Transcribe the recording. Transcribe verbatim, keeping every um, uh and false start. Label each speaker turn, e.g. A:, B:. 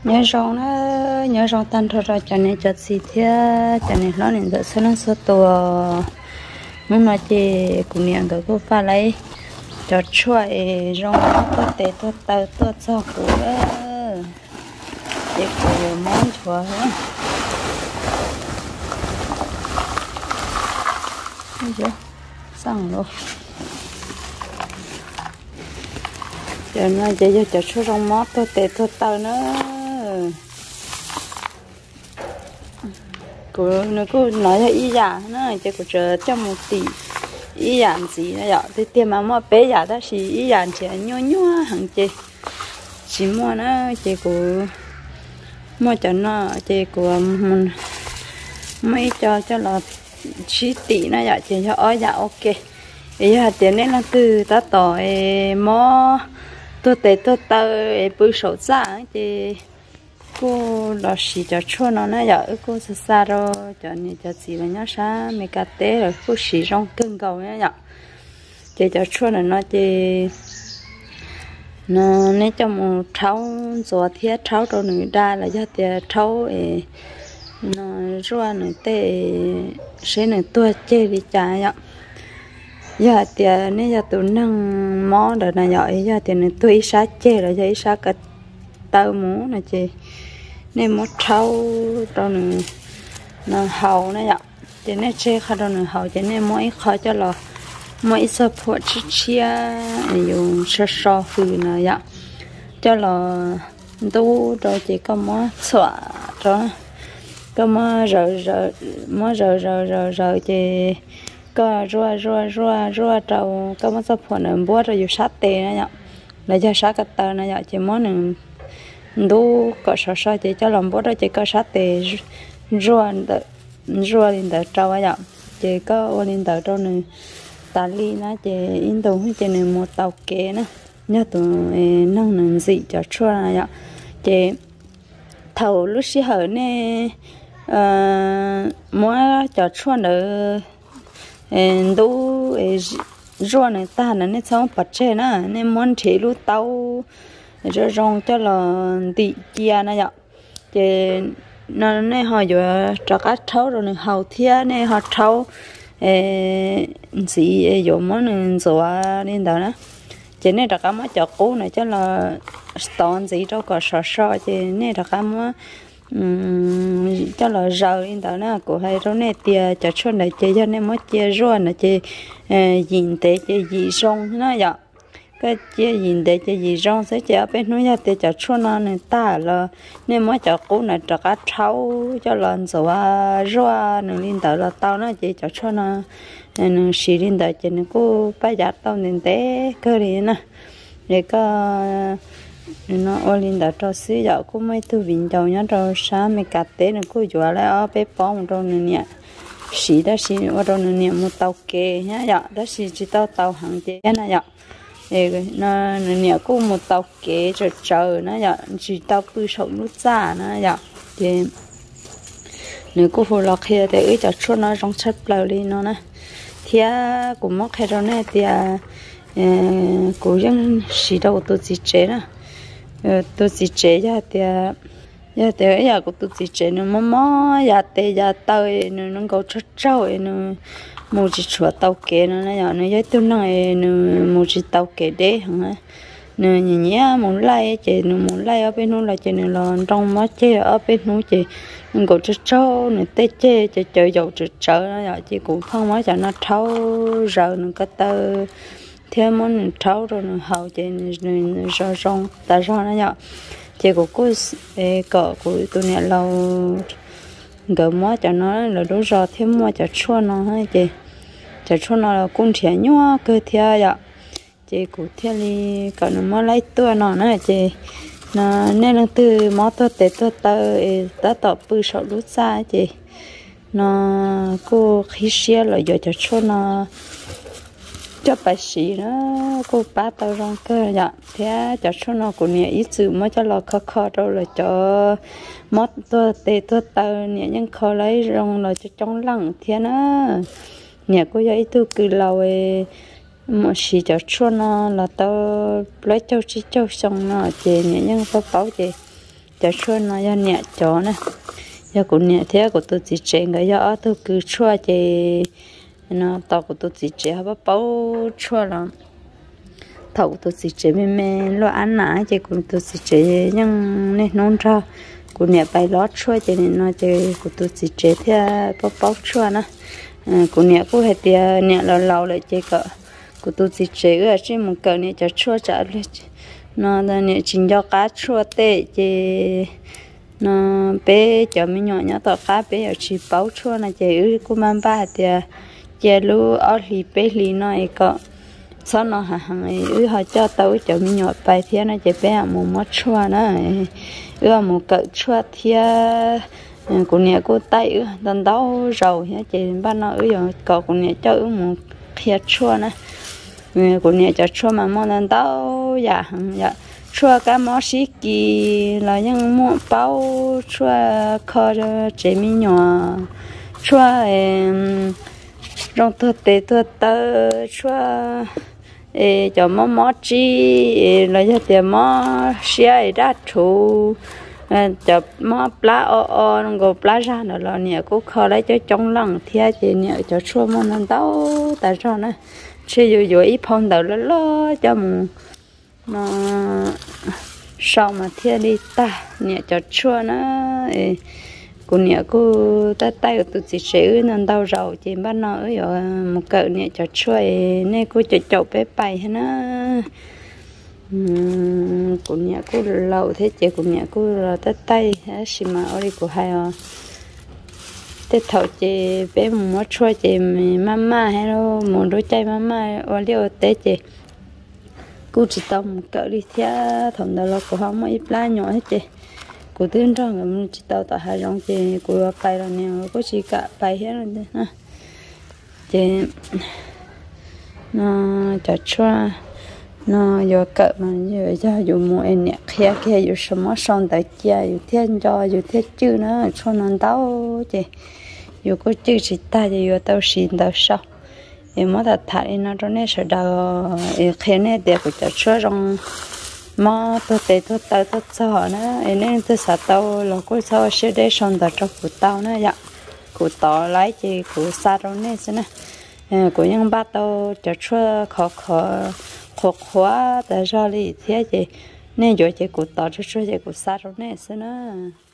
A: nhớ rong nó nhớ rong tan thôi rồi cho nên chợt xì thế cho nên nó nên đợi nó sơ tua muốn nói chị cũng nhận cái cô pha lấy cho chuột rong có tê tôi tao tôi cho cô chị cô món chuột hết thấy chưa xong luôn giờ nó giờ cho chuột rong mót tôi tê tôi tao nữa cô nó cô nói là ý giả nó chỉ có chờ cho một tỷ ý giả gì nó vậy thì tiền mà mua bé giả đó thì ý giả chỉ nhô nhô hàng chị chỉ mua nó chỉ có mua cho nó chỉ có mấy cho cho là chỉ tỷ nó vậy chỉ cho ói dạ ok bây giờ tiền đấy là từ ta tỏi mò tôi tệ tôi tơ bự sầu giả chị cô là xí cho chua nó nè giờ cô sẽ xa rồi cho nên cho gì là nhớ sa mấy cái té rồi cô xí rong cưng cầu nè giờ chị cho chua này nó chị nó nên cho một tháo giò thiết tháo rồi người ta là cho tiền tháo nó rua nữa tê sẽ nữa tua chơi đi trả vậy giờ tiền nên giờ tụi nâng món rồi này giờ giờ tiền nữa tụi sát chơi rồi giờ sát cái tao muốn là chị nên một thau rồi nữa nó hậu này ạ cho nên chơi khai rồi nữa hậu cho nên mỗi khai cho là mỗi support chia chia dùng sơ sơ phừ này ạ cho là tu rồi chỉ có mỗi xóa rồi có mỗi rồi rồi mỗi rồi rồi rồi rồi thì có rua rua rua rua trâu có mỗi support nữa bố rồi dùng sát tê này ạ lấy cho sát cái tờ này ạ chỉ mỗi nữa đu có sợ sợ chỉ cho làm bố đó chỉ có sát tề ruộng đỡ ruộng đỡ trâu ấy ạ chỉ có ôn đỡ trâu này ta li nó chỉ in đồ chỉ này một tàu kế nữa nhớ tụi nông nông gì cho chua này ạ chỉ thầu lúc xí hở nè mỗi cho chua nữa đu ruộng này ta là nên sống bật trên nữa nên muốn chỉ lúc tàu rồi rong cho là tị chia này ạ thì nó này họ vừa cho cá trâu rồi này hậu thiên này họ trâu gì dùng món này rồi nên đó đó chỉ này là cá món chợ cũ này cho là stone gì đâu có sờ sờ thì này là cá món cho là rau nên đó nó của hay rồi này tia cho chuột này chỉ cho nên món chia ruộng này chỉ nhìn thấy chỉ gì rong nó vậy cái chia nhìn để cho gì rong sẽ cho bên núi nhà để cho chua nó này ta là nên mới cho cũ này cho cá trâu cho lần rồi rua nương linh tờ là tao nó chỉ cho chua nó nương xì linh tờ chỉ nương cô bây giờ tao nên té cơ đi nè để có nó ô linh tờ cho xí dạo cô mấy thứ vịnh dầu nhá rồi sáng mấy cà té nương cô dọa lại ở bếp bóng rồi nương nhẹ xì đó xì ở rồi nương nhẹ một tàu kê nhá dạ đó xì chỉ tao tàu hàng chế nè dạ nó nhẹ cô một tàu kế rồi chờ nó giờ chỉ tàu bự sầu nút ra nó giờ thì nếu cô phụ lọc kia thì ít cho cho nó trong chất lâu đi nó nè thì cũng mất hay rồi nè thì cô vẫn chỉ đâu tôi chỉ chế nè tôi chỉ chế ra thì giờ thì giờ cô tôi chỉ chế nó mò mò giờ thì giờ tới nó nó có chất trâu nó một chỉ chuột tàu kế nó này nó với tôi nói nó một chỉ tàu kế đấy hả nó nhìn nhá muốn lại chị nó muốn lại ở bênนู้là chị nó là trong mắt chị ở bênนู้chị nó có chút trâu nó tê chị chị chơi dầu chút trâu nó giờ chị cũng không nói cho nó trâu rồi nó có tơ thêm món nó trâu rồi nó hậu chị nó rồi rong ta rồi nó giờ chị cũng có cỡ của tôi này lâu gỡ mua cho nó là đúng rồi thêm mua cho chua nó hay chị cho chua nó là cũng trẻ nhua cơ thia vậy chị cũng thia đi còn nó mua lấy tua nó nữa chị nó nên là từ mua tua tết tua tơ ta tập bự sầu lúa xa chị nó cô khi xia là giờ cho chua nó cho bà sĩ nó cô ba tao rong cơ vậy thế cho chua nó cũng nhẹ ít sự mới cho là khó khó đâu là cho mót tôi tê tôi tao nhẹ nhưng khó lấy rong là cho trong lăng thế nó nhẹ cô ấy tôi cứ lâu ấy một xí cho chua nó là tao lấy châu chỉ châu xong nó chị nhẹ nhưng tao bảo chị cho chua nó do nhẹ chó nè do cũng nhẹ thế của tôi chỉ chơi cái do tôi cứ chua thì nó tao của tôi chỉ chơi hay bao chua lắm thầu tôi chỉ chơi mê mê lo ăn nã chỉ cũng tôi chỉ chơi nhưng nên nôn ra cũng nhẹ bài lót chua cho nên nó chơi của tôi chỉ chơi thế bao bao chua nè cũng nhẹ cũng hay tiền nhẹ lâu lâu lại chơi cỡ của tôi chỉ chơi ở trên một cỡ nhẹ cho chua trả lên nó là nhẹ chính do cá chua tệ chơi nó bé cho mình nhỏ nhỏ tao cá bé ở chỉ bao chua là chơi ở cũng mang ba thì chơi lu ở lì bé lì nó ấy có sau nó hàng hàng ở họ cho tao cho mình nhỏ bài thì nó chơi bé một món chua nữa ở một cỡ chua thì của nhà cô tay ở đằng đó rồi nhá chơi ban nó ở rồi cậu của nhà cho ở một khía chua nữa của nhà cho chua mà món đằng đó dạ hàng dạ chua cá món xí kỳ là những món bao chua kho cho chế mi nhỏ chua rong thưa tê thưa tơ chua cho món món chi là cho tiền món xía ra chủ cho món lá o o nó gồm lá ra nữa là nhẹ cũng kho lấy cho trong lòng thia chị nhẹ cho chua món ăn tao tại sao nữa chỉ dù dù ít phong đầu lo lo cho mình nó sau mà thia đi ta nhẹ cho chua nó cô nhẹ cô ta tay của tôi chỉ sử nên đau rầu chị bắt nó ở rồi một cỡ nhẹ cho chua nên cô cho chậu bé bay hết nó cô nhẹ cô lâu thế chị cô nhẹ cô là ta tay xí mà ở đây cô hay à thế thầu chị bé một món chua chị mama hay đâu một đôi chay mama ở đây té chị cô chỉ tao một cỡ đi theo thằng đó là cô không có ít lá nhỏ hết chị cô tin rằng mình chỉ tao tại hai rong chị cô bay rồi nè cô chỉ cả bay hết rồi nè chị nó chặt chua nó vô cỡ mà giờ cho dù mua em nè kia kia dù什么上tại kia dù thiên cho dù thiên chữ nó cho nó tao chị dù có chữ chỉ ta thì dù tao xin tao sao em mới thật thà nó cho nên sợ đâu khi này để của chặt chua rong mà tôi thấy tôi tới tôi sợ nữa nên tôi sợ tao là cô sợ sẽ để xong tại trong của tao nữa dạ của tao lấy chị của xa đâu nè xem nè của những ba tao cho chua khó khó khó khó tại sao đi thế chị nên rồi chị của tao cho chua chị của xa đâu nè xem nè